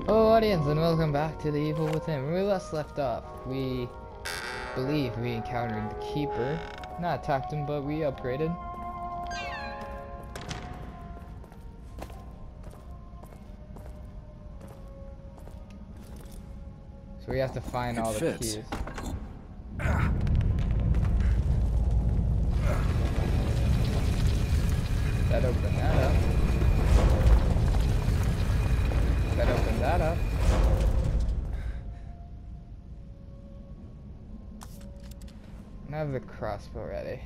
Hello audience and welcome back to The Evil Within. When we last left off, we believe we encountered the Keeper. Not attacked him, but we upgraded. So we have to find all the keys. That opened that up. That opened that up. I have the crossbow ready.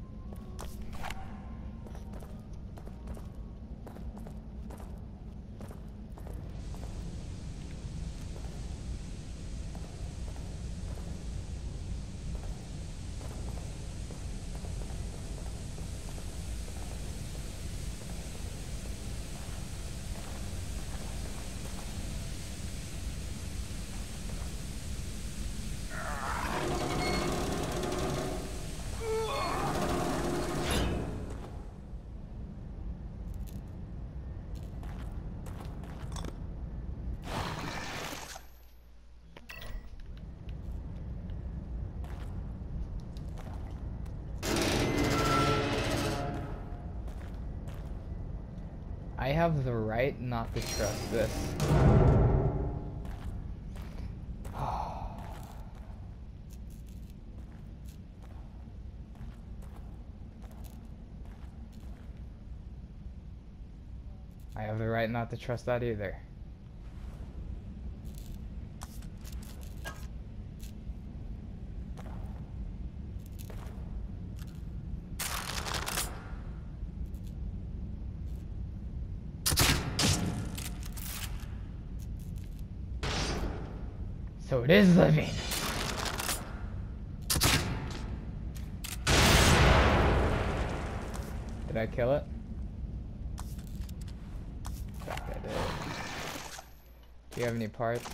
I have the right not to trust this. I have the right not to trust that either. So it is living. Did I kill it? I think I did. Do you have any parts?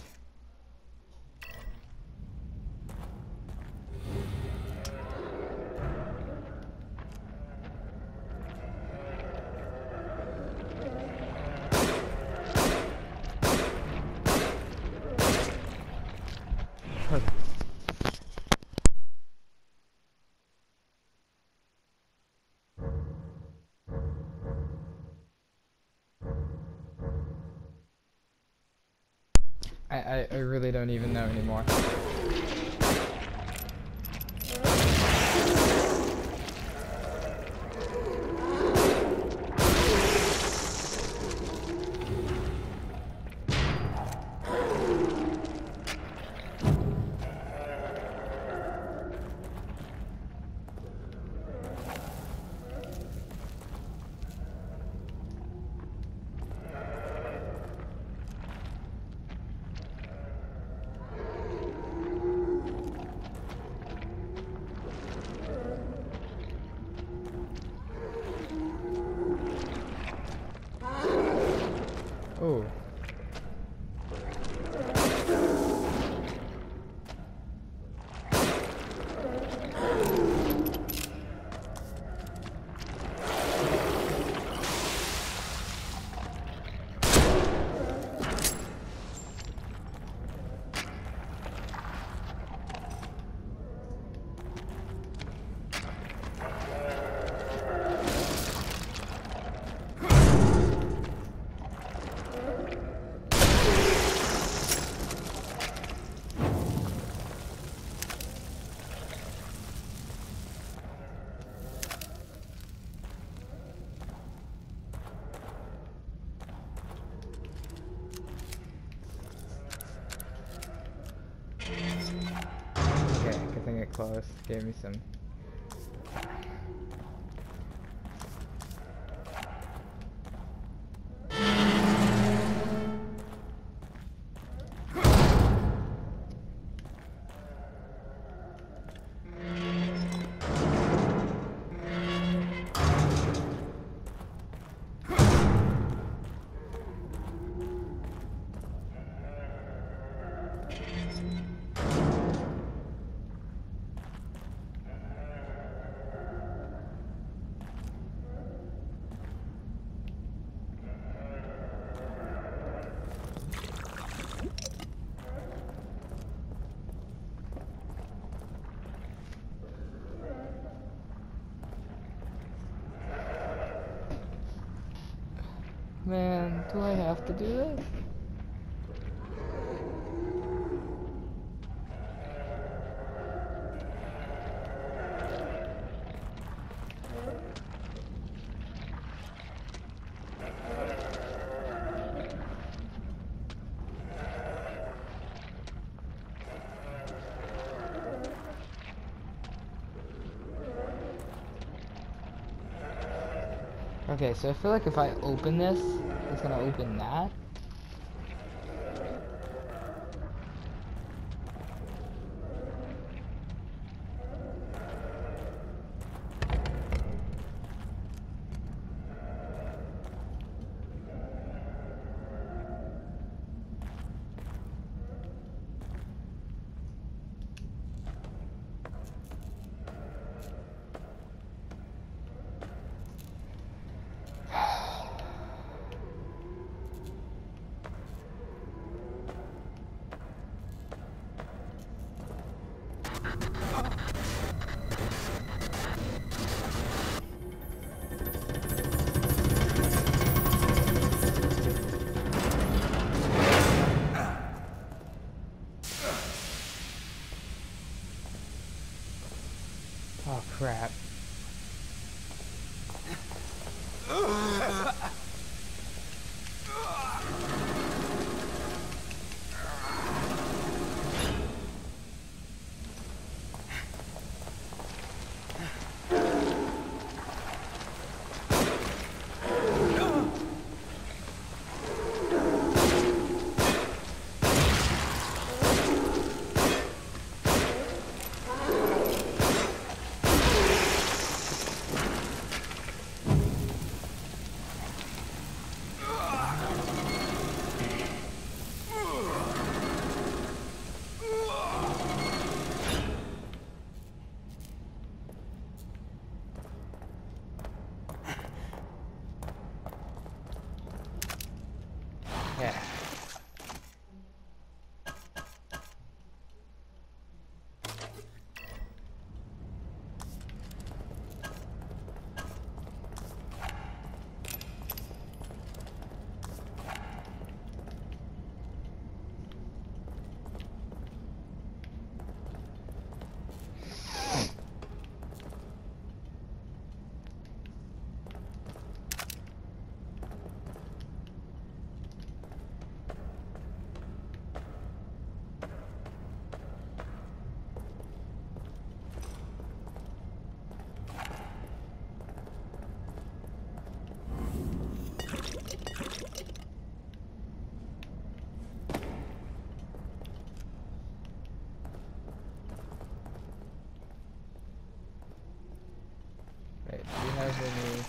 I really don't even know anymore. Oh. Okay, good thing it closed. Gave me some. Man, do I have to do this? Okay, so I feel like if I open this, it's gonna open that. Oh crap. Yeah. Right, do you have any...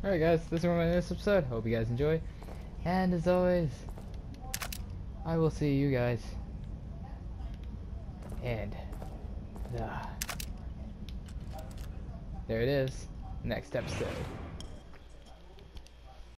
Alright guys, this is my next episode. Hope you guys enjoy. And as always, I will see you guys and there it is, next episode.